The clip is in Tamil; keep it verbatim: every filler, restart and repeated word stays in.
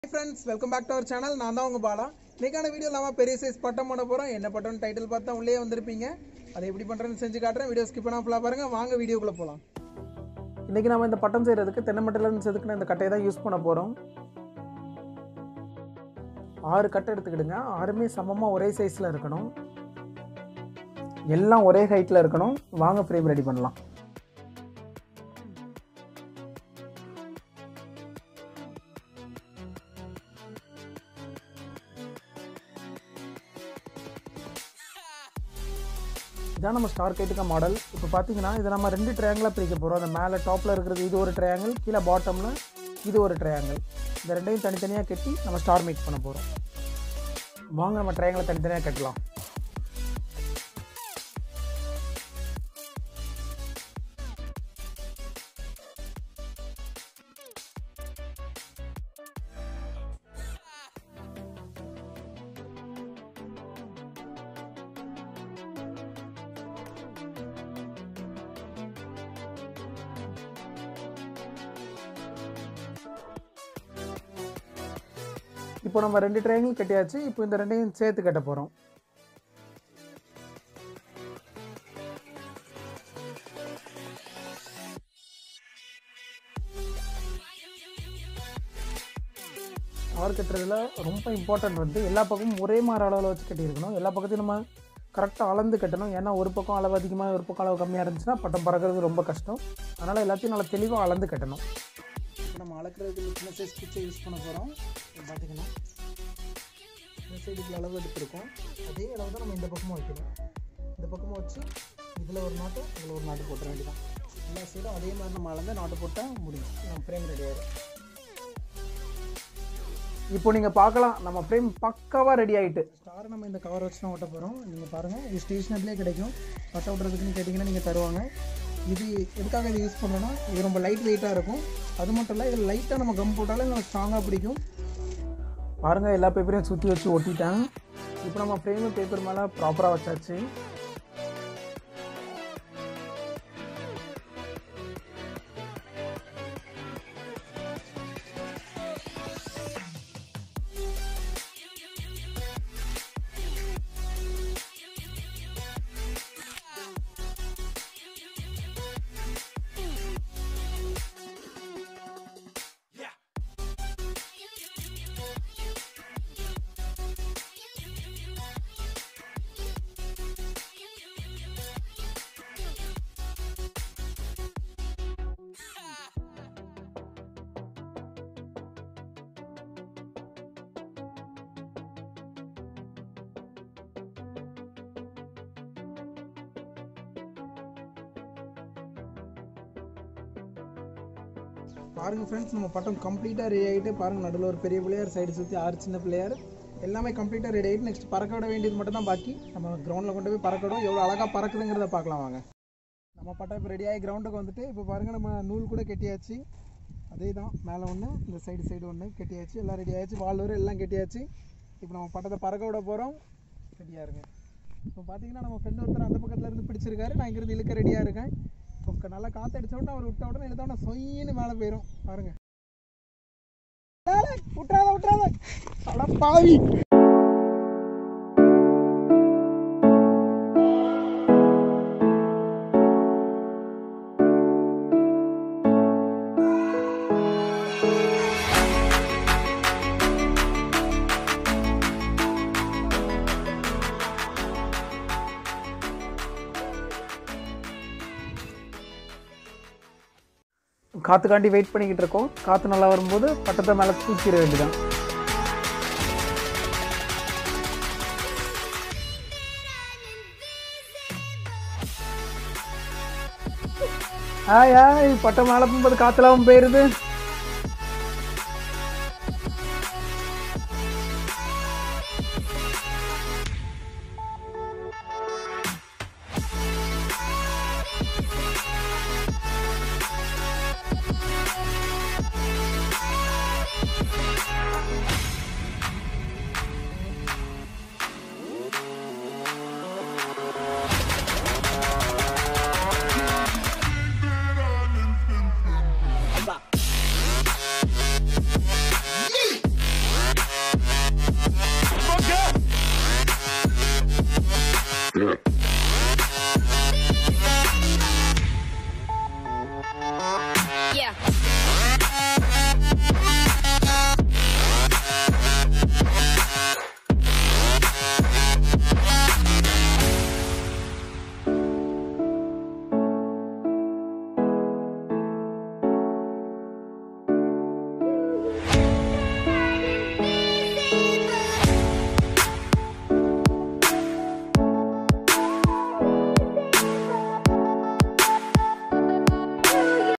Hi friends, welcome back to our channel. நான் தான் உங்க பாலா. இன்னைக்கான வீடியோல நாம பெரிய சைஸ் பட்டம் போட போறோம். என்ன பட்டம் டைட்டில் பார்த்தா உள்ளே வந்திருப்பீங்க. அதை எப்படி பண்றேன்னு செஞ்சு காட்டுறேன். வீடியோ ஸ்கிப் பண்ணாம ஃபுல்லா பாருங்க. வாங்க வீடியோக்குள்ள போலாம். இன்னைக்கு நாம இந்த பட்டம் செய்யறதுக்கு தென்னை மட்டையில இருந்து செதுக்குன இந்த கட்டையை தான் யூஸ் பண்ண போறோம். ஆறு கட்டை எடுத்துக்கிடுங்க. ஆறுமே சமமா ஒரே சைஸ்ல இருக்கணும். எல்லாம் ஒரே ஹைட்ல இருக்கணும். வாங்க ஃப்ரேம் ரெடி பண்ணலாம். இதான் நம்ம ஸ்டார் கைட்டுக்க மாடல். இப்போ பார்த்தீங்கன்னா இதை நம்ம ரெண்டு ட்ரையாங்கிளாக பிரிக்க போகிறோம். அந்த மேலே டாப்பில் இருக்கிறது இது ஒரு ட்ரையாங்கிள், கீழே பாட்டமில் இது ஒரு ட்ரையாங்கிள். இந்த ரெண்டையும் தனித்தனியாக கட்டி நம்ம ஸ்டார் மேக் பண்ண போகிறோம். வாங்க நம்ம ட்ரையாங்கிளை தனித்தனியாக கட்டலாம். இப்போ நம்ம ரெண்டு ட்ரையாங்கிள் கட்டியாச்சு. இப்போ இந்த ரெண்டையும் சேர்த்து கட்ட போகிறோம். ஆறு கட்டுறதுல ரொம்ப இம்பார்ட்டன்ட் வந்து எல்லா பக்கமும் ஒரே மாதிரி அளவில் வச்சு கட்டியிருக்கணும். எல்லா பக்கத்தையும் நம்ம கரெக்டாக அளந்து கட்டணும். ஏன்னா ஒரு பக்கம் அளவு அதிகமாக ஒரு பக்கம் அளவு கம்மியாக இருந்துச்சுன்னா பட்டம் பறக்கிறது ரொம்ப கஷ்டம். அதனால் எல்லாத்தையும் நல்லா தெளிவாக அளந்து கட்டணும். இப்போ நம்ம அளக்கிறதுக்கு சின்ன சைஸ் குச்சை யூஸ் பண்ண போகிறோம். பார்த்திங்கன்னா இந்த சைடுக்கு அளவு எடுத்துருக்கோம். அதே அளவு தான் நம்ம இந்த பக்கமும் வைக்கணும். இந்த பக்கமும் வச்சு இதில் ஒரு நாட்டு இதில் ஒரு நாட்டு போட்டுற வேண்டியதான். எல்லா சைடும் அதே மாதிரி நம்ம அளந்து நாட்டு போட்டால் முடியும். நம்ம ஃப்ரேம் ரெடி ஆகிடும். இப்போ நீங்கள் பார்க்கலாம் நம்ம ஃப்ரேம் பக்காவாக ரெடி ஆகிட்டு. ஸ்டார் நம்ம இந்த கவர் வச்சு தான் ஓட்ட போகிறோம். நீங்கள் பாருங்கள், இது ஸ்டேஷனரிலே கிடைக்கும். பட்டை ஓட்டுறதுக்குன்னு கேட்டிங்கன்னா நீங்கள் தருவாங்க. இது எதுக்காக இது யூஸ் பண்ணோன்னா இது ரொம்ப லைட் வெயிட்டாக இருக்கும். அது மட்டும் இல்லை, இதில் லைட்டாக நம்ம கம் போட்டாலே நம்ம ஸ்ட்ராங்காக பிடிக்கும். பாருங்கள், எல்லா பேப்பரையும் சுற்றி வச்சு ஒட்டிட்டேன். இப்போ நம்ம ஃப்ரேமு பேப்பர் மேலே ப்ராப்பராக வச்சாச்சு. பாருங்கள் ஃப்ரெண்ட்ஸ், நம்ம பட்டம் கம்ப்ளீட்டாக ரெடி ஆகிட்டு. பாருங்கள், நடுவில் ஒரு பெரிய பிள்ளையார், சைடு சுற்றி ஆறு சின்ன பிள்ளையார், எல்லாமே கம்ப்ளீட்டாக ரெடி ஆகிட்டு. நெக்ஸ்ட் பறக்க விட வேண்டியது மட்டும் தான் பாக்கி. நம்ம கிரவுண்டில் கொண்டு போய் பறக்க விடும். எவ்வளோ அழகாக பறக்குதுங்கிறத பார்க்கலாம் வாங்க. நம்ம பட்டம் இப்போ ரெடி ஆகி கிரவுண்டுக்கு வந்துட்டு இப்போ பாருங்கள், நம்ம நூல் கூட கட்டியாச்சு. அதே தான், மேலே ஒன்று இந்த சைடு சைடு ஒன்று கட்டியாச்சு. எல்லாம் ரெடி ஆகிடுச்சு. வால் வரும் எல்லாம் கட்டியாச்சு. இப்போ நம்ம பட்டத்தை பறக்க விட போகிறோம். ரெடியாக இருங்க. இப்போ பார்த்தீங்கன்னா நம்ம ஃப்ரெண்டு ஒருத்தர் அந்த பக்கத்தில் இருந்து பிடிச்சிருக்காரு. நான் இங்கிருந்து இழுக்க ரெடியாக இருக்கேன். இப்போ நல்லா காற்று அடிச்ச உடனே அவர் விட்ட உடனே இழுத்த உடனே சொயின்னு மேலே போயிடும். பாருங்க, விட்டுறாத விட்டுறாத அட பாவி. காற்றுக்காண்டி வெயிட் பண்ணிக்கிட்டு இருக்கோம். காற்று நல்லா வரும்போது பட்டத்தை மேலே தூக்கிட வேண்டியதான். ஆயா, பட்டம் மேலே போகும்போது காற்றுலாம் போயிடுது.